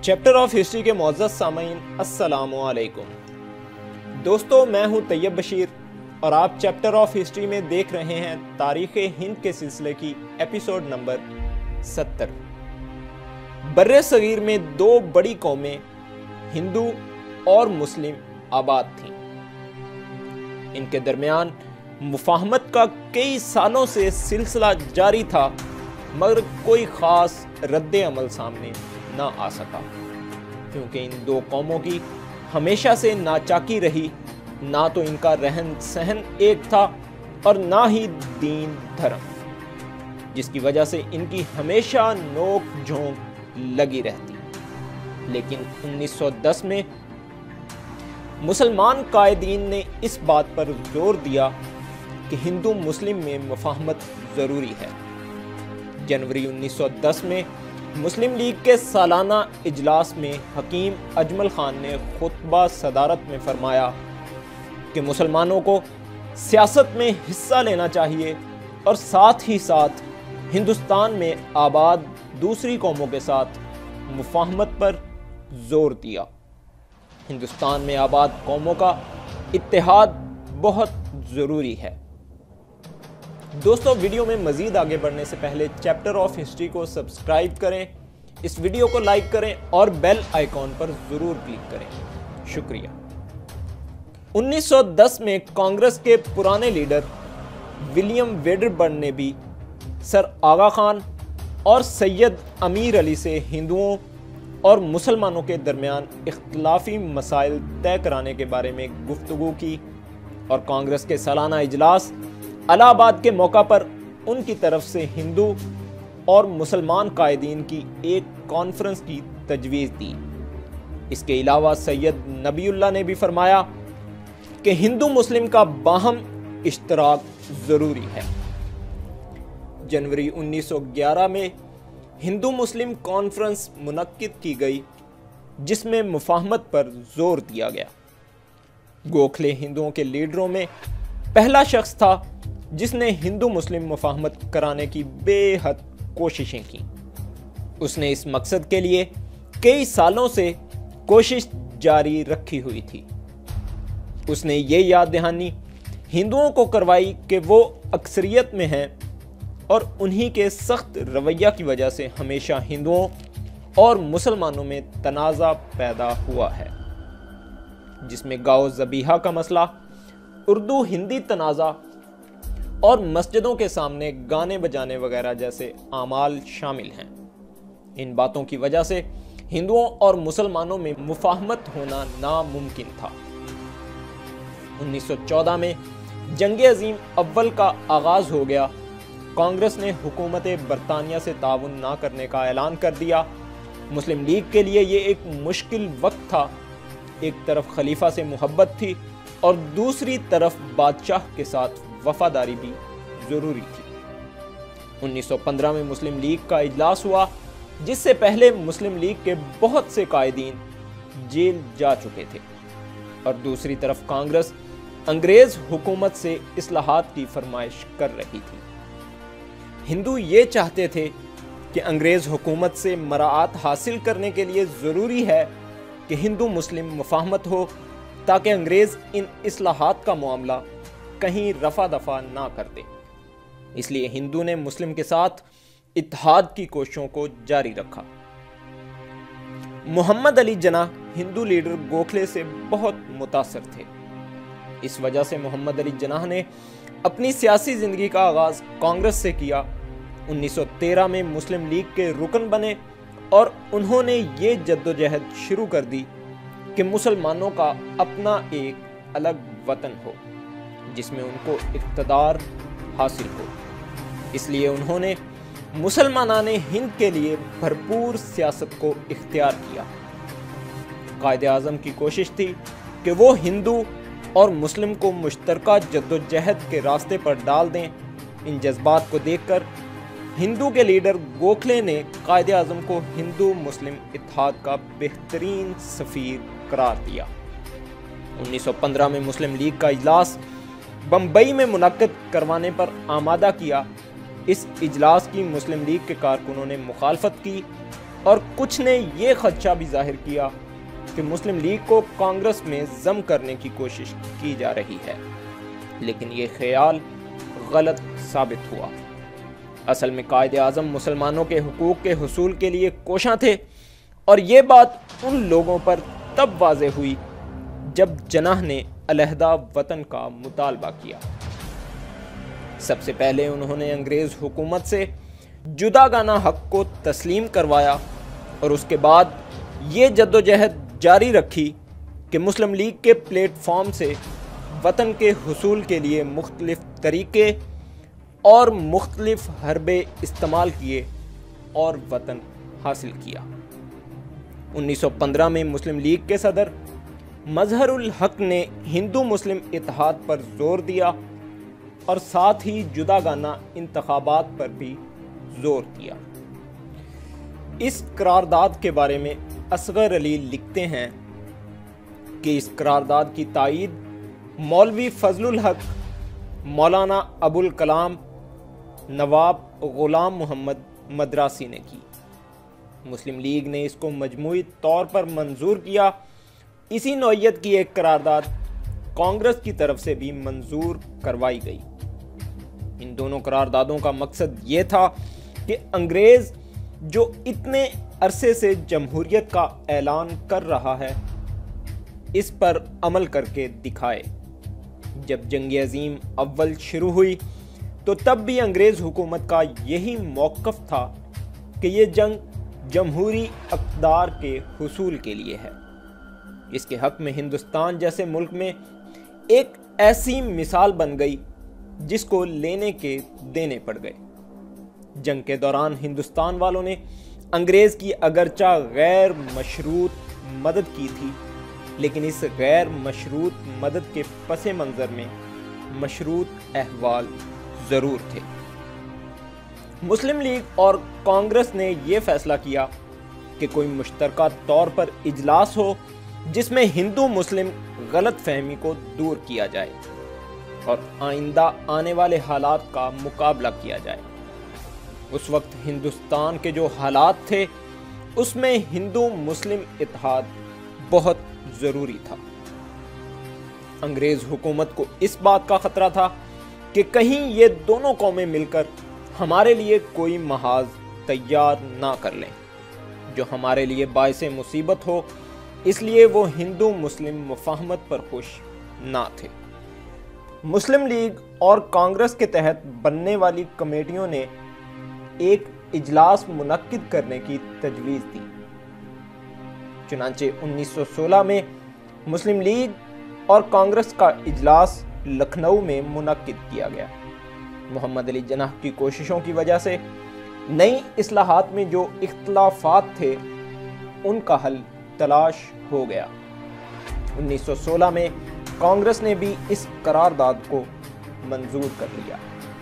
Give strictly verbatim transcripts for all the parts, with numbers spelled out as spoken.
Chapter of history کے معزز سامعین السلام علیکم دوستو، میں ہوں طیب بشیر اور آپ چیپٹر آف ہسٹری میں دیکھ رہے ہیں تاریخ ہند کے سلسلے کی ایپیسوڈ نمبر ستر۔ بر صغیر میں دو بڑی قومیں ہندو اور مسلم آباد تھیں۔ ان کے درمیان مفاہمت کا کئی سالوں سے سلسلہ جاری تھا، مگر کوئی خاص رد عمل سامنے نہ آ سکا، کیونکہ ان دو قوموں کی ہمیشہ سے ناچاکی رہی۔ نہ تو ان کا رہن سہن ایک تھا اور نہ ہی دین دھرم، جس کی وجہ سے ان کی ہمیشہ نوک جھونک لگی رہتی۔ لیکن انیس سو دس میں مسلمان قائدین نے اس بات پر زور دیا کہ ہندو مسلم میں مفاہمت ضروری ہے۔ جنوری انیس سو دس میں مسلم لیگ کے سالانہ اجلاس میں حکیم اجمل خان نے خطبہ صدارت میں فرمایا کہ مسلمانوں کو سیاست میں حصہ لینا چاہیے اور ساتھ ہی ساتھ ہندوستان میں آباد دوسری قوموں کے ساتھ مفاہمت پر زور دیا۔ ہندوستان میں آباد قوموں کا اتحاد بہت ضروری ہے۔ دوستو، ویڈیو میں مزید آگے بڑھنے سے پہلے چیپٹر آف ہسٹری کو سبسکرائب کریں، اس ویڈیو کو لائک کریں اور بیل آئیکن پر ضرور کلک کریں۔ شکریہ۔ انیس سو دس میں کانگریس کے پرانے لیڈر ولیم ویڈربرن نے بھی سر آغا خان اور سید امیر علی سے ہندوؤں اور مسلمانوں کے درمیان اختلافی مسائل طے کرانے کے بارے میں گفتگو کی، اور کانگریس کے سالانہ اجلاس الہ آباد کے موقع پر ان کی طرف سے ہندو اور مسلمان قائدین کی ایک کانفرنس کی تجویز دی۔ اس کے علاوہ سید نبی اللہ نے بھی فرمایا کہ ہندو مسلم کا باہم اشتراک ضروری ہے۔ جنوری انیس سو گیارہ میں ہندو مسلم کانفرنس منعقد کی گئی، جس میں مفاہمت پر زور دیا گیا۔ گوکھلے ہندوؤں کے لیڈروں میں پہلا شخص تھا جس نے ہندو مسلم مفاہمت کرانے کی بے حد کوششیں کی۔ اس نے اس مقصد کے لیے کئی سالوں سے کوشش جاری رکھی ہوئی تھی۔ اس نے یہ یاد دہانی ہندوؤں کو کروائی کہ وہ اکثریت میں ہیں اور انہی کے سخت رویہ کی وجہ سے ہمیشہ ہندوؤں اور مسلمانوں میں تنازع پیدا ہوا ہے، جس میں گاؤ ذبیحہ کا مسئلہ، اردو ہندی تنازع اور مسجدوں کے سامنے گانے بجانے وغیرہ جیسے اعمال شامل ہیں۔ ان باتوں کی وجہ سے ہندوؤں اور مسلمانوں میں مفاہمت ہونا ناممکن تھا۔ انیس سو چودہ میں جنگ عظیم اول کا آغاز ہو گیا۔ کانگریس نے حکومت برطانیہ سے تعاون نہ کرنے کا اعلان کر دیا۔ مسلم لیگ کے لیے یہ ایک مشکل وقت تھا۔ ایک طرف خلیفہ سے محبت تھی اور دوسری طرف بادشاہ کے ساتھ وفاداری بھی ضروری تھی۔ انیس سو پندرہ میں مسلم لیگ کا اجلاس ہوا، جس سے پہلے مسلم لیگ کے بہت سے قائدین جیل جا چکے تھے، اور دوسری طرف کانگریس انگریز حکومت سے اصلاحات کی فرمائش کر رہی تھی۔ ہندو یہ چاہتے تھے کہ انگریز حکومت سے مراعات حاصل کرنے کے لیے ضروری ہے کہ ہندو مسلم مفاہمت ہو، تاکہ انگریز ان اصلاحات کا معاملہ کہیں رفع دفع نہ کر دے۔ اس لیے ہندو نے مسلم کے ساتھ اتحاد کی کوششوں کو جاری رکھا۔ محمد علی جناح ہندو لیڈر گوکھلے سے بہت متاثر تھے۔ اس وجہ سے محمد علی جناح نے اپنی سیاسی زندگی کا آغاز کانگریس سے کیا۔ انیس سو تیرہ میں مسلم لیگ کے رکن بنے اور انہوں نے یہ جدوجہد شروع کر دی کہ مسلمانوں کا اپنا ایک الگ وطن ہو، جس میں ان کو اقتدار حاصل ہو۔ اس لیے انہوں نے مسلمانان ہند کے لیے بھرپور سیاست کو اختیار کیا۔ قائد-اعظم کی کوشش تھی کہ وہ ہندو اور مسلم کو مشترکہ جدوجہد کے راستے پر ڈال دیں۔ ان جذبات کو دیکھ کر ہندو کے لیڈر گوکھلے نے قائد-اعظم کو ہندو مسلم اتحاد کا بہترین سفیر قرار دیا۔ انیس سو پندرہ میں مسلم لیگ کا اجلاس بمبئی میں منعقد کروانے پر آمادہ کیا۔ اس اجلاس کی مسلم لیگ کے کارکنوں نے مخالفت کی اور کچھ نے یہ خدشہ بھی ظاہر کیا کہ مسلم لیگ کو کانگریس میں ضم کرنے کی کوشش کی جا رہی ہے، لیکن یہ خیال غلط ثابت ہوا۔ اصل میں قائد اعظم مسلمانوں کے حقوق کے حصول کے لیے کوشاں تھے، اور یہ بات ان لوگوں پر تب واضح ہوئی جب جناح نے علیحدہ وطن کا مطالبہ کیا۔ سب سے پہلے انہوں نے انگریز حکومت سے جداگانہ حق کو تسلیم کروایا، اور اس کے بعد یہ جدوجہد جاری رکھی کہ مسلم لیگ کے پلیٹ فارم سے وطن کے حصول کے لیے مختلف طریقے اور مختلف حربے استعمال کیے اور وطن حاصل کیا۔ انیس سو پندرہ میں مسلم لیگ کے صدر مظہر الحق نے ہندو مسلم اتحاد پر زور دیا اور ساتھ ہی جداگانہ انتخابات پر بھی زور دیا۔ اس قرارداد کے بارے میں اصغر علی لکھتے ہیں کہ اس قرارداد کی تائید مولوی فضل الحق، مولانا ابو الکلام، نواب غلام محمد مدراسی نے کی۔ مسلم لیگ نے اس کو مجموعی طور پر منظور کیا۔ اسی نوعیت کی ایک قرارداد کانگریس کی طرف سے بھی منظور کروائی گئی۔ ان دونوں قراردادوں کا مقصد یہ تھا کہ انگریز جو اتنے عرصے سے جمہوریت کا اعلان کر رہا ہے، اس پر عمل کر کے دکھائے۔ جب جنگ عظیم اول شروع ہوئی تو تب بھی انگریز حکومت کا یہی موقف تھا کہ یہ جنگ جمہوری اقتدار کے حصول کے لیے ہے۔ اس کے حق میں ہندوستان جیسے ملک میں ایک ایسی مثال بن گئی جس کو لینے کے دینے پڑ گئے۔ جنگ کے دوران ہندوستان والوں نے انگریز کی اگرچہ غیر مشروط مدد کی تھی، لیکن اس غیر مشروط مدد کے پس منظر میں مشروط احوال ضرور تھے۔ مسلم لیگ اور کانگریس نے یہ فیصلہ کیا کہ کوئی مشترکہ طور پر اجلاس ہو جس میں ہندو مسلم غلط فہمی کو دور کیا جائے اور آئندہ آنے والے حالات کا مقابلہ کیا جائے۔ اس وقت ہندوستان کے جو حالات تھے اس میں ہندو مسلم اتحاد بہت ضروری تھا۔ انگریز حکومت کو اس بات کا خطرہ تھا کہ کہیں یہ دونوں قومیں مل کر ہمارے لیے کوئی محاذ تیار نہ کر لیں جو ہمارے لیے باعث مصیبت ہو، اس لیے وہ ہندو مسلم مفاہمت پر خوش نہ تھے۔ مسلم لیگ اور کانگریس کے تحت بننے والی کمیٹیوں نے ایک اجلاس منعقد کرنے کی تجویز دی۔ چنانچہ انیس سو سولہ میں مسلم لیگ اور کانگریس کا اجلاس لکھنؤ میں منعقد کیا گیا۔ محمد علی جناح کی کوششوں کی وجہ سے نئی اصلاحات میں جو اختلافات تھے ان کا حل تلاش ہو گیا۔ انیس سو سولہ میں کانگریس نے بھی اس قرارداد کو منظور کر لیا۔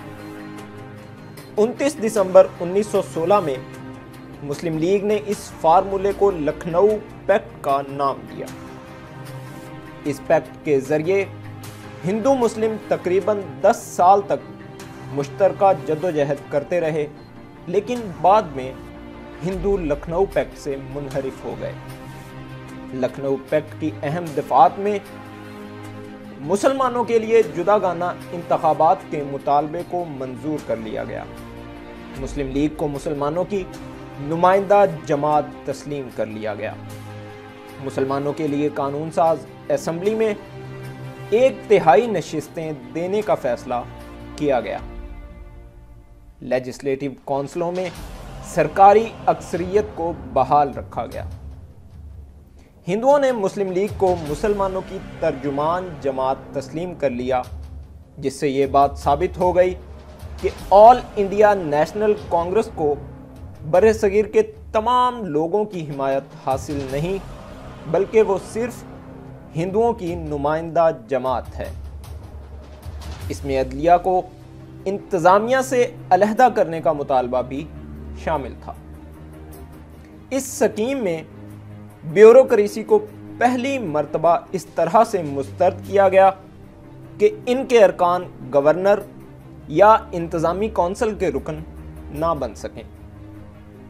انتیس دسمبر انیس سو سولہ میں مسلم لیگ نے اس فارمولے کو لکھنؤ پیکٹ کا نام دیا۔ اس پیکٹ کے ذریعے ہندو مسلم تقریباً دس سال تک مشترکہ جدوجہد کرتے رہے، لیکن بعد میں ہندو لکھنؤ پیکٹ سے منحرف ہو گئے۔ لکھنؤ پیکٹ کی اہم دفعات میں مسلمانوں کے لیے جداگانہ انتخابات کے مطالبے کو منظور کر لیا گیا۔ مسلم لیگ کو مسلمانوں کی نمائندہ جماعت تسلیم کر لیا گیا۔ مسلمانوں کے لیے قانون ساز اسمبلی میں ایک تہائی نشستیں دینے کا فیصلہ کیا گیا۔ لیجسلیٹو کونسلوں میں سرکاری اکثریت کو بحال رکھا گیا۔ ہندوؤں نے مسلم لیگ کو مسلمانوں کی ترجمان جماعت تسلیم کر لیا، جس سے یہ بات ثابت ہو گئی کہ آل انڈیا نیشنل کانگریس کو بر صغیر کے تمام لوگوں کی حمایت حاصل نہیں، بلکہ وہ صرف ہندوؤں کی نمائندہ جماعت ہے۔ اس میں عدلیہ کو انتظامیہ سے علیحدہ کرنے کا مطالبہ بھی شامل تھا۔ اس سکیم میں بیوروکریسی کو پہلی مرتبہ اس طرح سے مسترد کیا گیا کہ ان کے ارکان گورنر یا انتظامی کونسل کے رکن نہ بن سکیں۔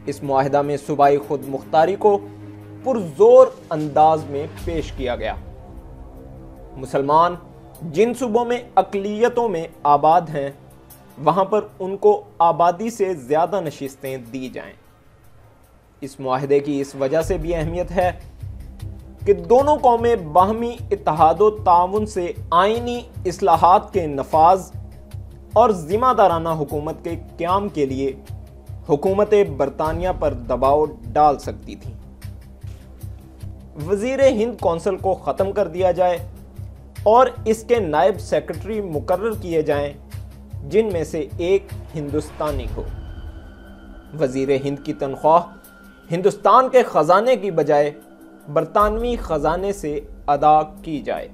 اس معاہدہ میں صوبائی خود مختاری کو پرزور انداز میں پیش کیا گیا۔ مسلمان جن صوبوں میں اقلیتوں میں آباد ہیں وہاں پر ان کو آبادی سے زیادہ نشستیں دی جائیں۔ اس معاہدے کی اس وجہ سے بھی اہمیت ہے کہ دونوں قومیں باہمی اتحاد و تعاون سے آئینی اصلاحات کے نفاذ اور ذمہ دارانہ حکومت کے قیام کے لیے حکومت برطانیہ پر دباؤ ڈال سکتی تھیں۔ وزیر ہند کونسل کو ختم کر دیا جائے اور اس کے نائب سیکرٹری مقرر کیے جائیں جن میں سے ایک ہندوستانی ہو۔ وزیر ہند کی تنخواہ ہندوستان کے خزانے کی بجائے برطانوی خزانے سے ادا کی جائے۔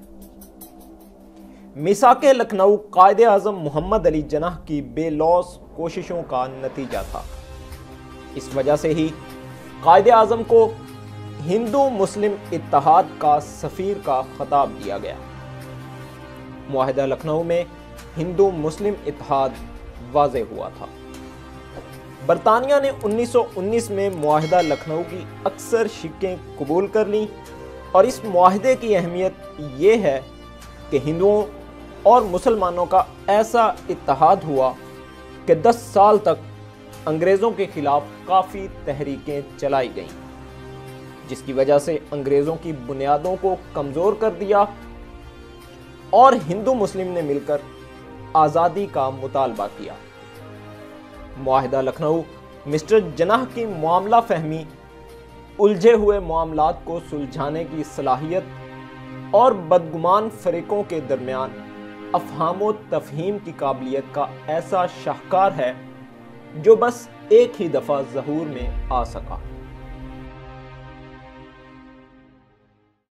میثاق لکھنؤ قائد اعظم محمد علی جناح کی بے لوث کوششوں کا نتیجہ تھا۔ اس وجہ سے ہی قائد اعظم کو ہندو مسلم اتحاد کا سفیر کا خطاب دیا گیا۔ معاہدہ لکھنؤ میں ہندو مسلم اتحاد واضح ہوا تھا۔ برطانیہ نے انیس سو انیس میں معاہدہ لکھنؤ کی اکثر شقیں قبول کر لیں اور اس معاہدے کی اہمیت یہ ہے کہ ہندوؤں اور مسلمانوں کا ایسا اتحاد ہوا کہ دس سال تک انگریزوں کے خلاف کافی تحریکیں چلائی گئیں، جس کی وجہ سے انگریزوں کی بنیادوں کو کمزور کر دیا اور ہندو مسلم نے مل کر آزادی کا مطالبہ کیا۔ معاہدہ لکھنؤ مسٹر جناح کی معاملہ فہمی، الجھے ہوئے معاملات کو سلجھانے کی صلاحیت اور بدگمان فریقوں کے درمیان افہام و تفہیم کی قابلیت کا ایسا شاہکار ہے جو بس ایک ہی دفعہ ظہور میں آ سکا۔